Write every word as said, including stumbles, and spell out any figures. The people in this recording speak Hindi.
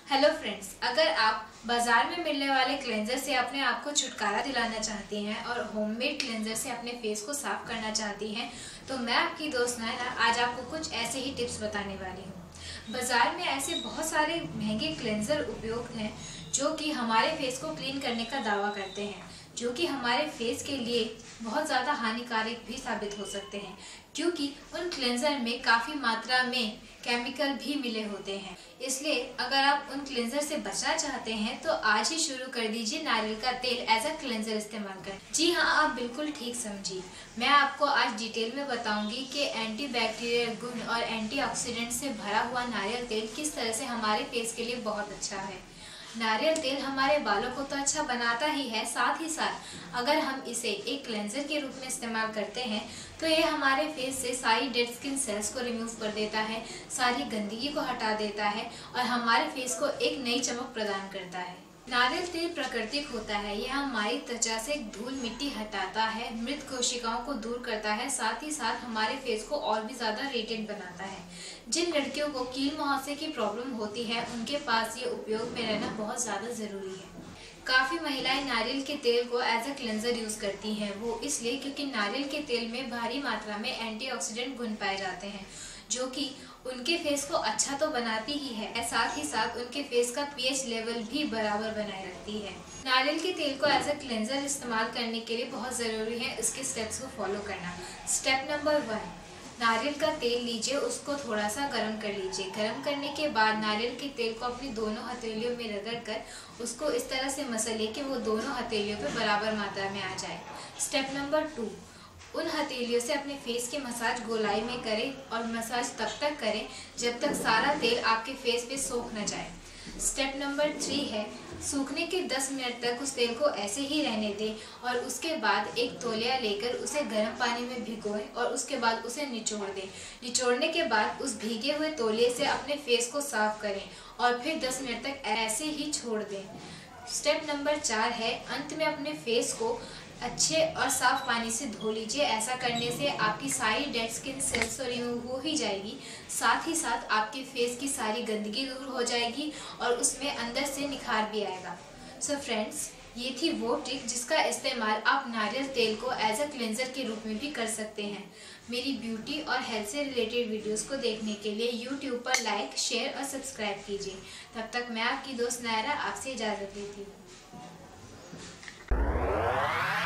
हेलो फ्रेंड्स, अगर आप बाजार में मिलने वाले क्लेंजर से अपने आप को छुटकारा दिलाना चाहती हैं और होममेड क्लेंजर से अपने फेस को साफ करना चाहती हैं तो मैं आपकी दोस्त नायरा आज आपको कुछ ऐसे ही टिप्स बताने वाली हूँ। बाजार में ऐसे बहुत सारे महंगे क्लेंजर उपयोग हैं जो कि हमारे फेस को क्लीन करने का दावा करते हैं, जो कि हमारे फेस के लिए बहुत ज़्यादा हानिकारक भी साबित हो सकते हैं क्योंकि उन क्लेंजर में काफ़ी मात्रा में केमिकल भी मिले होते हैं। इसलिए अगर आप उन क्लेंजर से बचना चाहते हैं तो आज ही शुरू कर दीजिए नारियल का तेल एज अ क्लेंजर इस्तेमाल करें। जी हाँ, आप बिल्कुल ठीक समझी। मैं आपको आज डिटेल में बताऊंगी कि एंटीबैक्टीरियल गुण और एंटीऑक्सीडेंट से भरा हुआ नारियल तेल किस तरह से हमारे फेस के लिए बहुत अच्छा है। नारियल तेल हमारे बालों को तो अच्छा बनाता ही है, साथ ही साथ अगर हम इसे एक क्लेंजर के रूप में इस्तेमाल करते हैं तो ये हमारे फेस से सारी डेड स्किन सेल्स को रिमूव कर देता है, सारी गंदगी को हटा देता है और हमारे फेस को एक नई चमक प्रदान करता है। नारियल तेल प्राकृतिक होता है, यह हमारी त्वचा से धूल मिट्टी हटाता है, मृत कोशिकाओं को दूर करता है, साथ ही साथ हमारे फेस को और भी ज़्यादा रेडिएंट बनाता है। जिन लड़कियों को कील मुहासे की प्रॉब्लम होती है उनके पास ये उपयोग में रहना बहुत ज़्यादा ज़रूरी है। काफ़ी महिलाएं नारियल के तेल को एज अ क्लेंजर यूज़ करती हैं, वो इसलिए क्योंकि नारियल के तेल में भारी मात्रा में एंटीऑक्सीडेंट गुण पाए जाते हैं जो कि उनके फेस को अच्छा तो बनाती ही है, साथ ही साथ उनके फेस का पीएच लेवल भी बराबर बनाए रखती है। नारियल के तेल को एज अ क्लेंजर इस्तेमाल करने के लिए बहुत ज़रूरी है इसके स्टेप्स को फॉलो करना। स्टेप नंबर वन, नारियल का तेल लीजिए, उसको थोड़ा सा गर्म कर लीजिए। गर्म करने के बाद नारियल के तेल को अपनी दोनों हथेलियों में रगड़ कर उसको इस तरह से मसलिए कि वो दोनों हथेलियों पे बराबर मात्रा में आ जाए। स्टेप नंबर टू, उन हथेलियों से अपने फेस के मसाज गोलाई में करें और मसाज तब तक करें जब तक सारा तेल आपके फेस पे सोख न जाए। स्टेप नंबर थ्री है, सूखने के दस मिनट तक उस तेल को ऐसे ही रहने दें और उसके बाद एक तौलिया लेकर उसे गर्म पानी में भिगोएं और उसके बाद उसे निचोड़ दें। निचोड़ने के बाद उस भीगे हुए तौलिए से अपने फेस को साफ करें और फिर दस मिनट तक ऐसे ही छोड़ दें। स्टेप नंबर चार है, अंत में अपने फेस को अच्छे और साफ पानी से धो लीजिए। ऐसा करने से आपकी सारी डेड स्किन सेल्स तो रिमूव हो ही जाएगी, साथ ही साथ आपके फेस की सारी गंदगी दूर हो जाएगी और उसमें अंदर से निखार भी आएगा। सो फ्रेंड्स, ये थी वो ट्रिक जिसका इस्तेमाल आप नारियल तेल को एज अ क्लेंजर के रूप में भी कर सकते हैं। मेरी ब्यूटी और हेल्थ से रिलेटेड वीडियोस को देखने के लिए यूट्यूब पर लाइक, शेयर और सब्सक्राइब कीजिए। तब तक मैं आपकी दोस्त नायरा आपसे इजाज़त लेती हूँ।